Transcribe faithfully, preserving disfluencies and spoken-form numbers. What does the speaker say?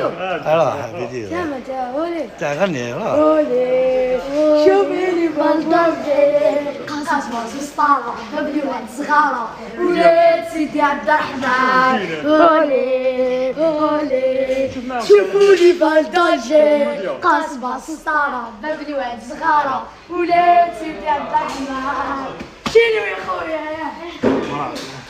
فيديو اه فيديو تمام تاولي تغني لا اولي شوفي لي بالدرجة قصص مسطرة مبني واحد صغارة ولاد سيدي عبد الرحمن اولي اولي شوفوا لي بالدرجة قصص مسطرة مبني واحد صغارة ولاد سيدي عبد الرحمن شنو يا خويا